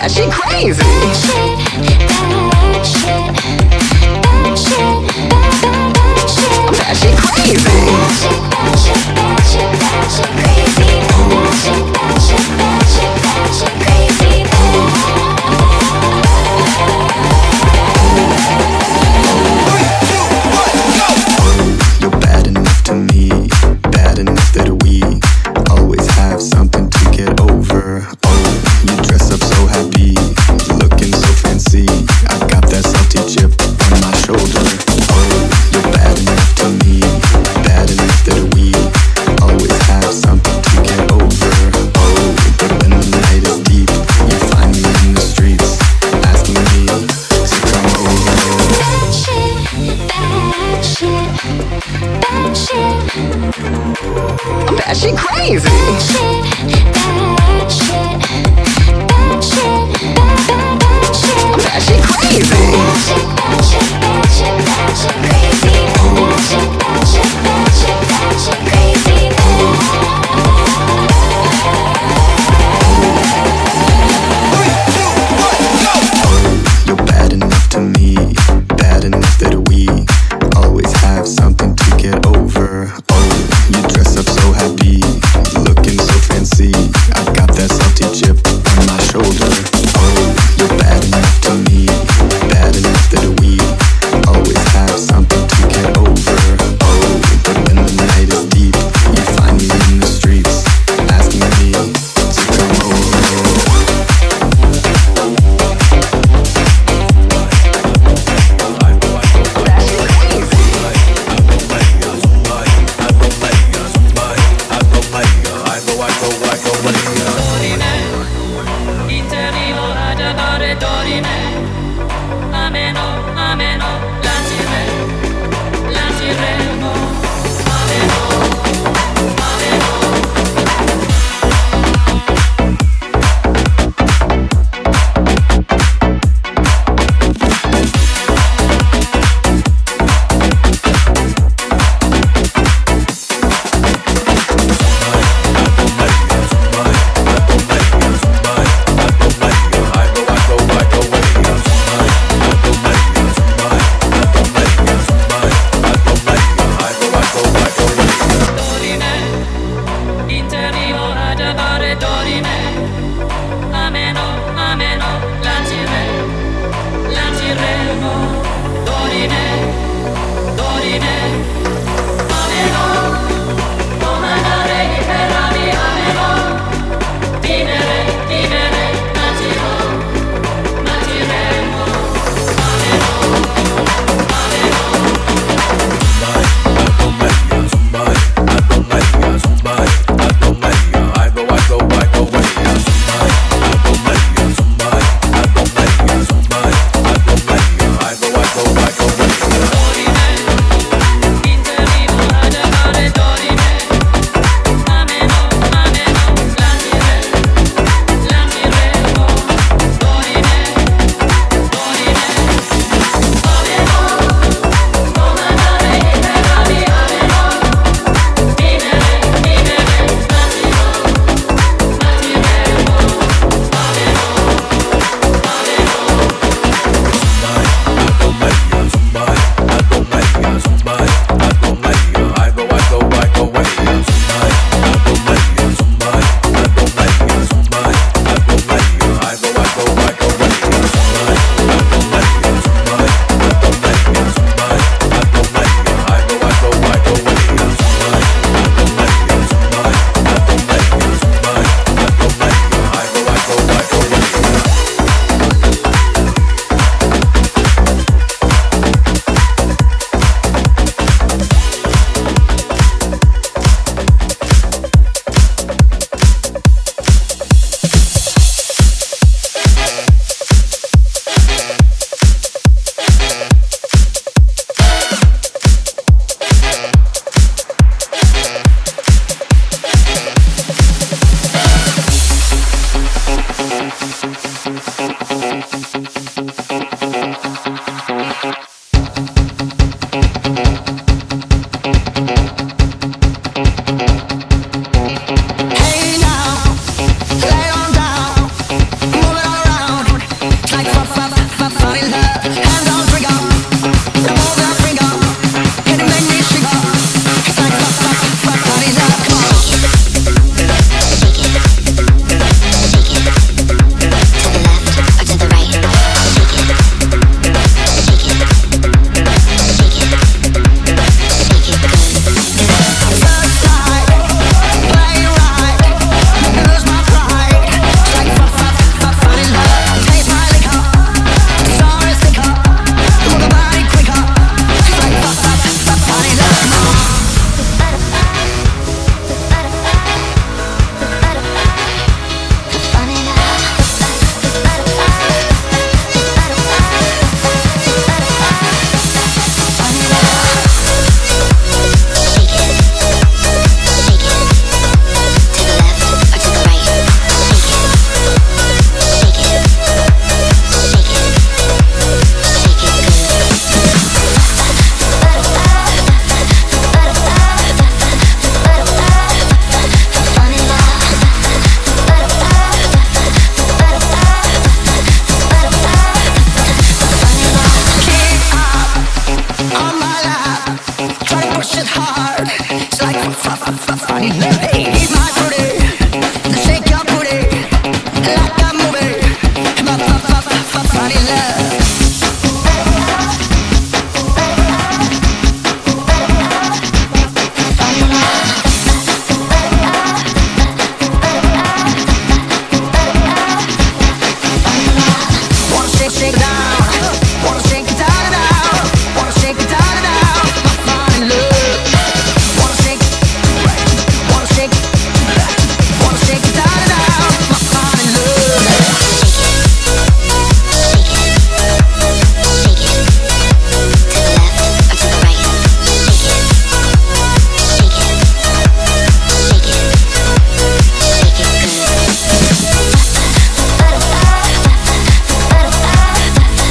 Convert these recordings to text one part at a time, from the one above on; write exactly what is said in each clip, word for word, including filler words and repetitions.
batshit crazy. Bad shit, bad shit, bad shit, bad, bad, bad shit. I'm batshit crazy. Bad shit, bad shit, bad shit, bad shit crazy. Bad shit, bad shit, bad shit, bad shit crazy. You're bad enough to me, bad enough that we always have something to get over. Oh, you dress up so happy, looking so fancy. I've got that salty chip on my shoulder. Oh, you're bad enough to me, bad enough that we always have something to get over. Oh, but when the night is deep, you find me in the streets, asking me to come over. Bad shit, bad shit, bad shit. I'm batshit crazy. Bad shit, bad shit, bad shit, bad, bad, bad shit. I'm batshit crazy. Bad shit, bad shit, bad shit, bad shit crazy. Bad shit, bad shit, bad shit, bad shit crazy. You're bad enough to me, bad enough that we always have something to get over. Oh, you dress up so happy, looking so fancy. I've got that salty chip on my shoulder. Oh, you're bad enough to me, bad enough that we always have something to get over. Oh, but when the night is deep, you find me in the streets, asking me to come over. Butterfly,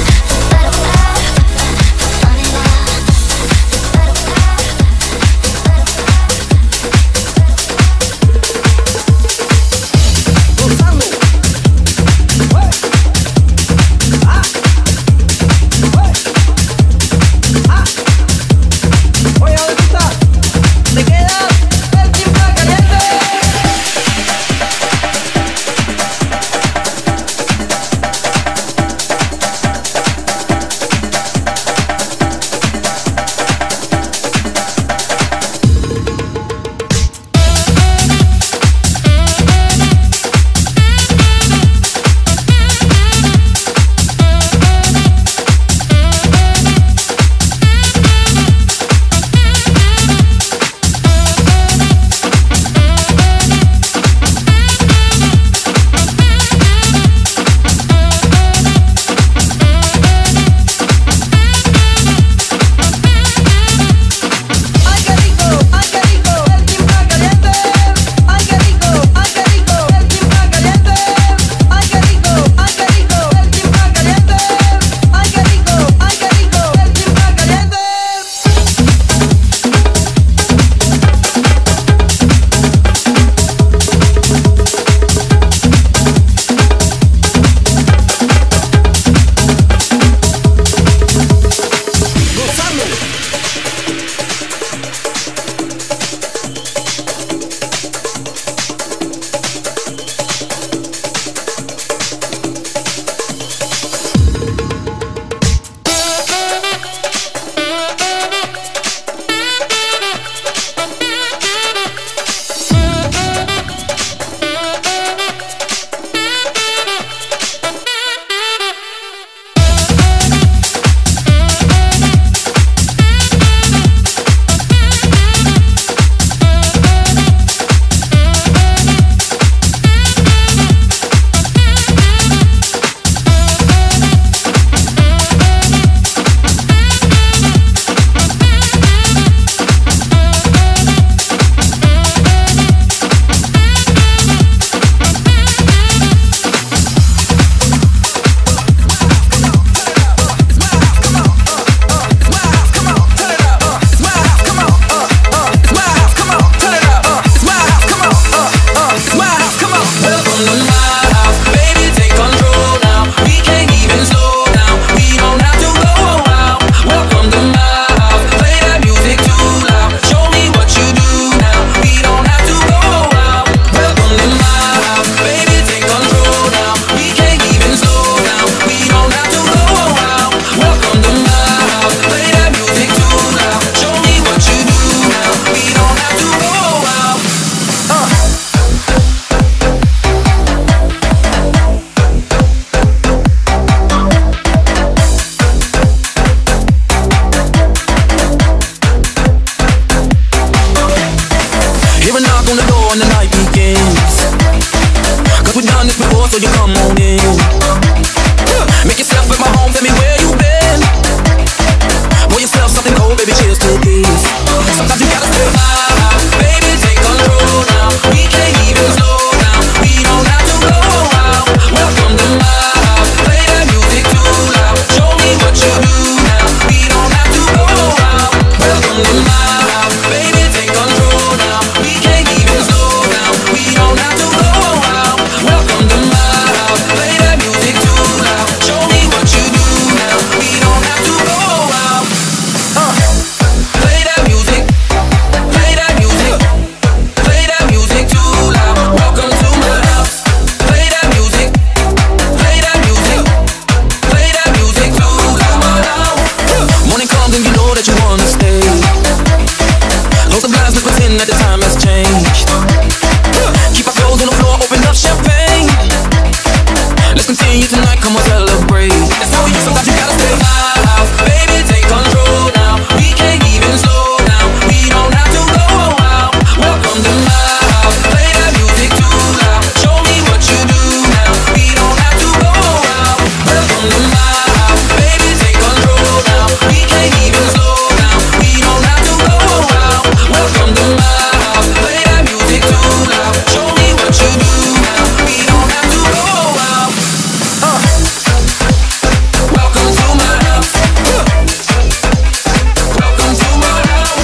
me tonight, come on celebrate. There's no use, sometimes you gotta stay in my house. Baby, take control now. We can't even slow down. We don't have to go out. Welcome to my house. Play that music too loud. Show me what you do now. We don't have to go out. Welcome to my house. Baby, take control now. We can't even slow down. We don't have to go out. Welcome to my house. Play that music too loud. Show me what you do now. We don't have to go out. Uh. Welcome to my house. Uh. Welcome to my house.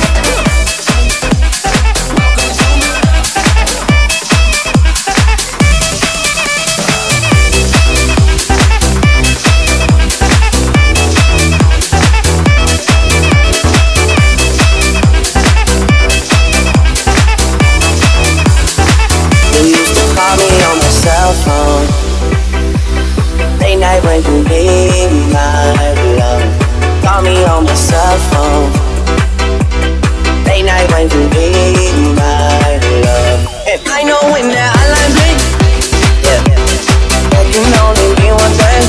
Welcome to my house. You used to call me on my cell phone. Late night when you need my love. Call me on my cell phone. Late night when you need my love. And I know when that hotline bling, yeah, that can only mean one thing.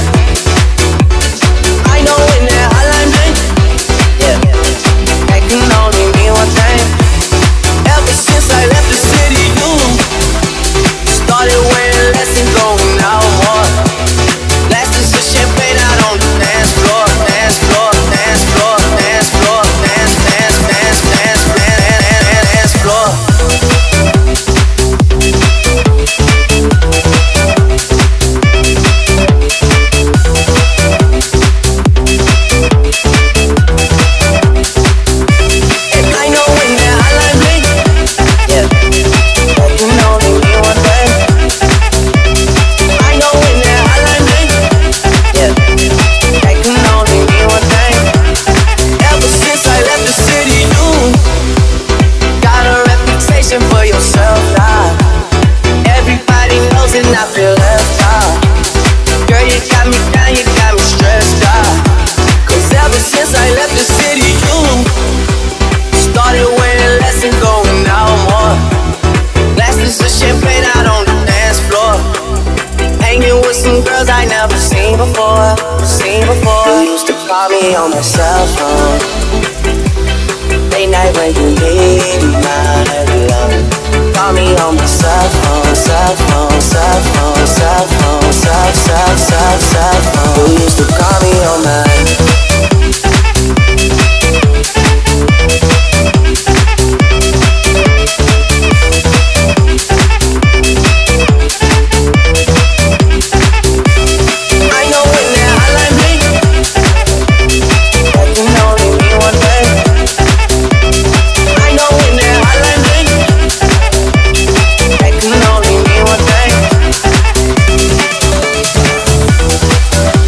I know when that hotline bling, yeah, that can only mean one thing. Ever since I left the city, you started wearing less and going out more. Glasses of champagne out on the dance floor, dance floor, dance floor, dance floor, dance, dance, dance, dance, dance, dance, dance floor. And I know when that hotline bling, yeah, that can only mean one thing. I know when that hotline bling, yeah, that can only mean one thing. Ever since I left the city, you got a reputation for yourself now. Everybody knows and I feel left out. Girl, you got me down, you got me stressed out. Cause ever since I left the city, you started wearing less and going out more. Glasses of champagne out on the dance floor. Hanging with some girls I never seen before, seen before. You used to call me on my cell phone. Late night when you need my love. Call me on my cell phone, cell phone, cell phone, cell phone, cell, cell, cell, cell phone. You used to call me on my I know when that hotline bling, that can only mean one thing. I know when that hotline bling, that can only mean one thing.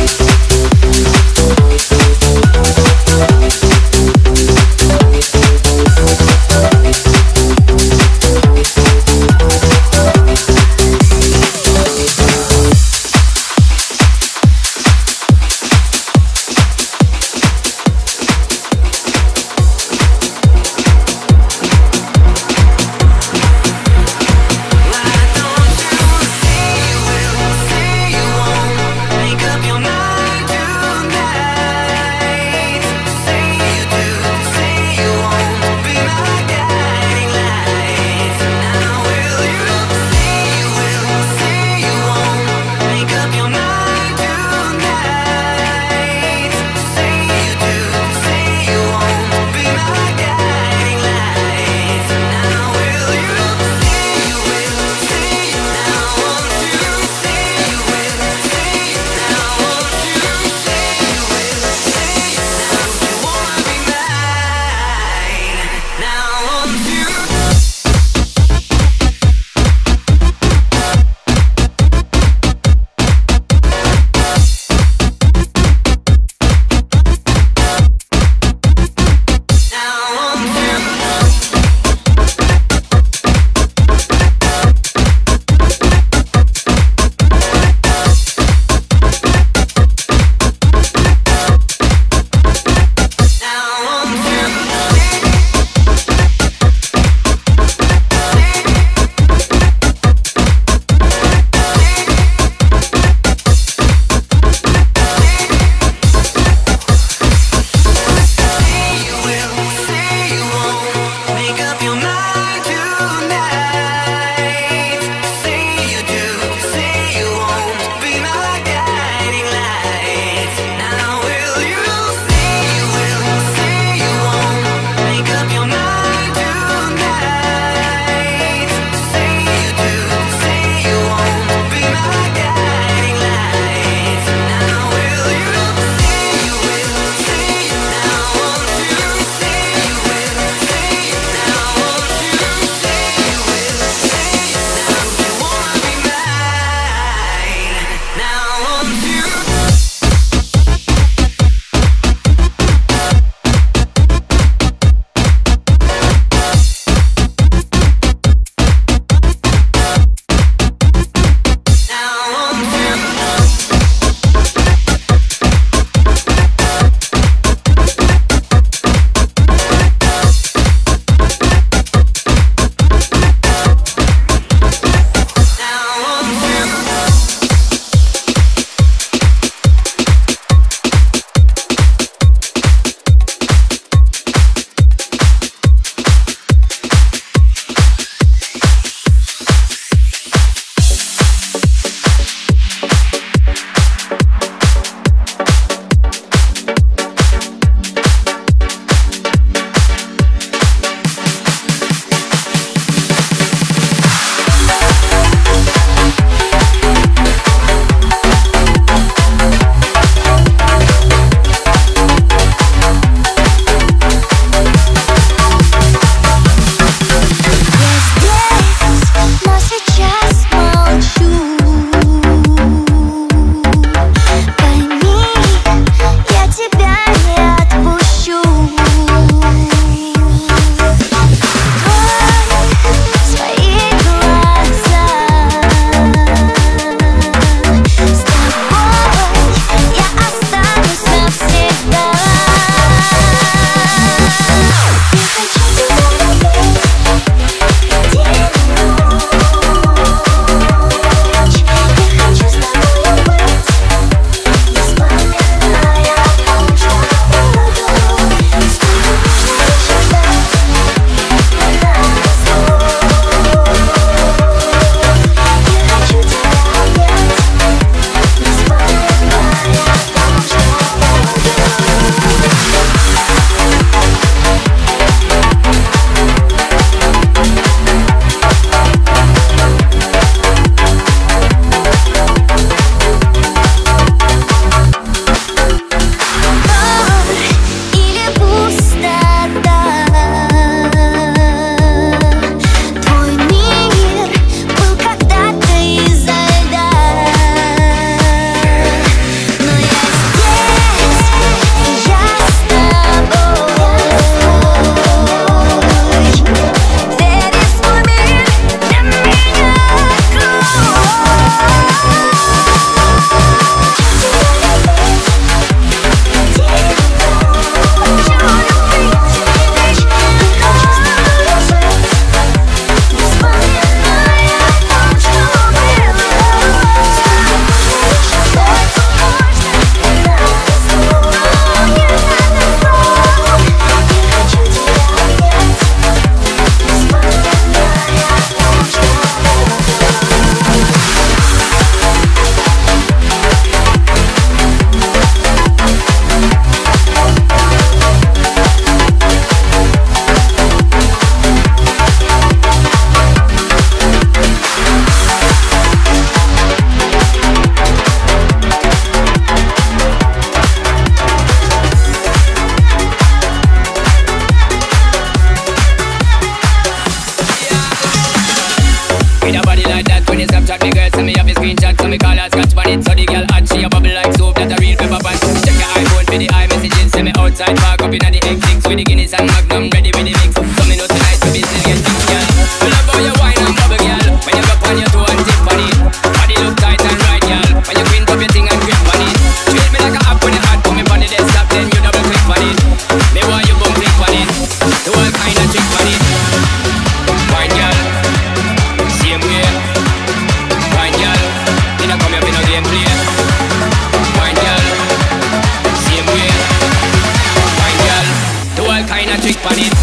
trick on it.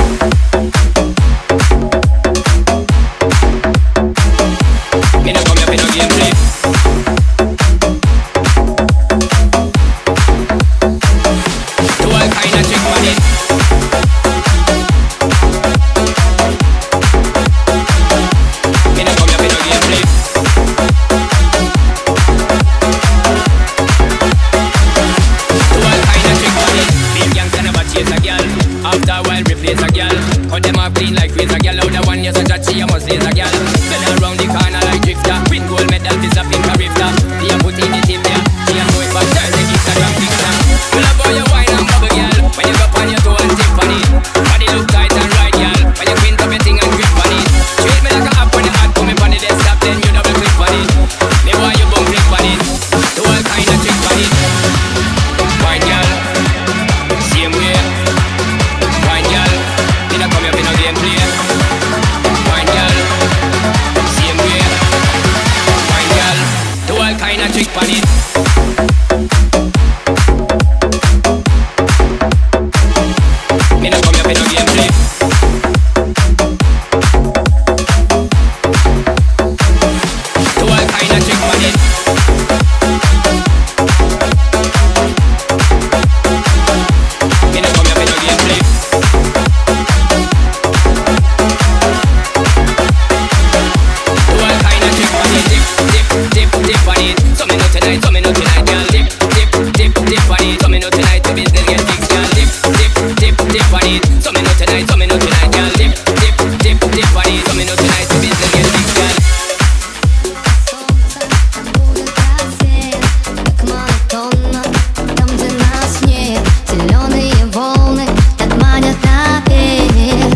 Me no come here for no gameplay. Do all kind of trick on it. Me no come here for no gameplay. Do all kind of trick on it. Big gangsta never chase a girl. After a while replace a girl. Cut them off clean like razor girl. Out the one you such a she you must lace a girl. Then around the corner like drifter. Win gold medal is a pink rifter. They a put in the tip there. She a know it but turn the Instagram picture. Well I boy you wine and bubble girl. When you go on your toe and tip on it. Body look tight and right girl. When you quint up your thing and grip on it. Treat me like a app when you hard come on the desktop. Then you double click on it. Me boy you bum click on it. Do all kind of trick on it. Wine girl. Same way. Wine girl. Me not come here for no gameplay. Wine girl. Same way. Wine girl. Do all kind of trick on it. Me not come here for no gameplay. Do all kind of trick on it. Me not come here for no gameplay. Do all kind of trick on it. Dip, dip, dip, dip on it. So me know tonight, so me know tonight, girl. Dip, dip, dip, dip on it. So me know tonight, the business get fixed, girl. Dip, dip, dip, dip on it. So me know tonight, so me know tonight, girl. Dip, dip, dip, dip on it. So me know tonight, the business get fixed, girl. Как монотонно, там, где нас нет. Зеленые волны так манят наверх.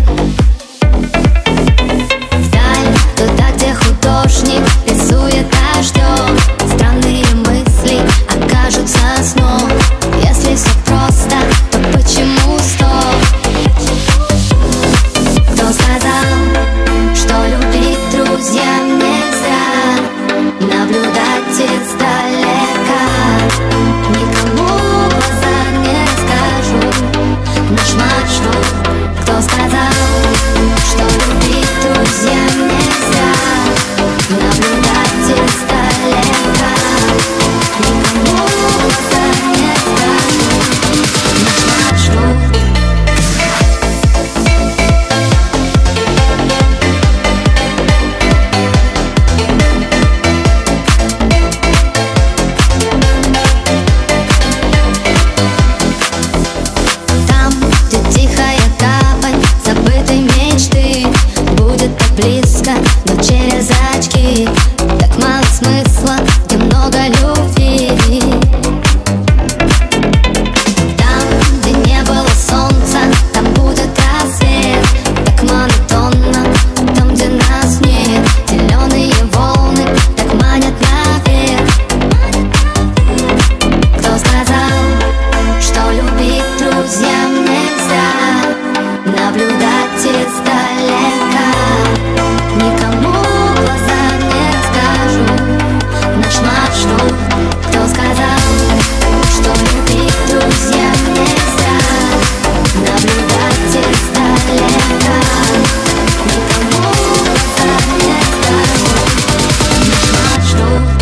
Вдаль, туда, где художник рисует дождем. Странные мысли окажутся сном. Если все просто, то почему стоп? Кто сказал, что любить друзьям нельзя? Наблюдать издалека. Никому в глаза не скажу наш маршрут. Кто сказал, что любить друзьям нельзя? Наблюдать издалека. Никому в глаза не скажу наш маршрут. Там, где тихая гавань забытой мечты, будет так близко, но через очки. Так мало смысла, где много любви. Там, где не было солнца, там будет рассвет. Так монотонно, там, где нас нет. Зеленые волны так манят наверх. Кто сказал, что любить друзьям нельзя? Наблюдать издалека. Никому в глаза не скажу наш маршрут. Кто сказал, что любить друзьям нельзя? Наблюдать издалека. Никому в глаза не скажу наш маршрут.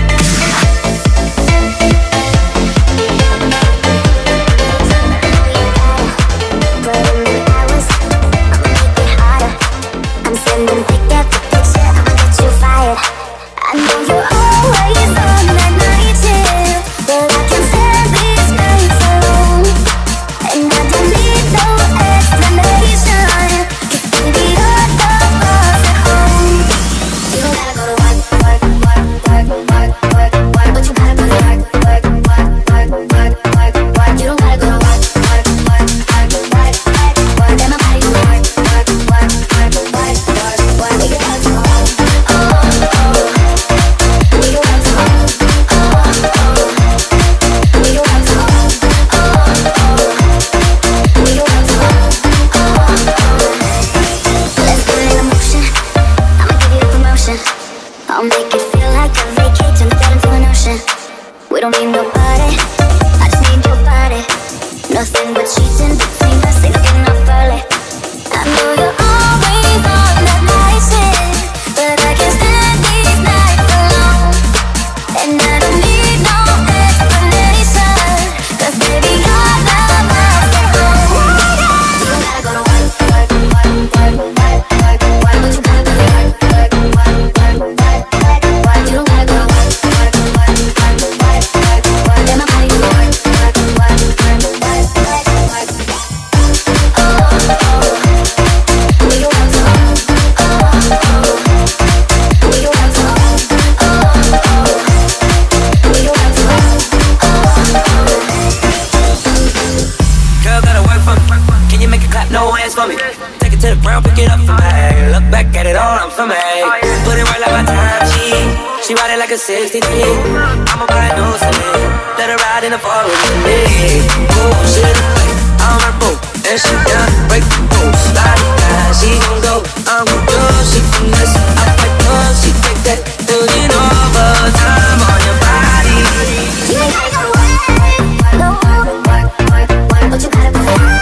I'm sending pick after picture, I'ma get you fired. I know you're always on that night shift, but I can't stand these nights alone. And I don't need no explanation, 'cause baby you're the boss at home. You don't gotta go to work, work, work, work, work, work, work, but you gotta go to work, work, work, work, work, work, work. You don't gotta go to work, work, work, work, work, work, work. Let my body do work, work, work, work, work, work, work. We can work from home, oh, oh. We can work from home, oh, oh. We can work from home, oh, oh. We can work from home, oh, oh. Let's put it in motion, I'ma give you a promotion. I'll make it feel like a vacate, turn the bed into an ocean. We don't need nobody, I just need your body. Nothing but sheets in between us, ain't no getting off like a sixty-three. I'ma buy a new Celine. Let her ride in the forest with me. Oh, shit, I'm her boo. And she down, break the rules. Slide it down, she gon' go. I'm gon' do, she finesse. I fight up, she take that. Building overtime on your body. You ain't gotta go to work, no, work, work, work, work, but you gotta go to work.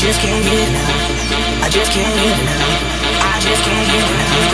just can't get enough. I just can't get enough. I just can't get enough.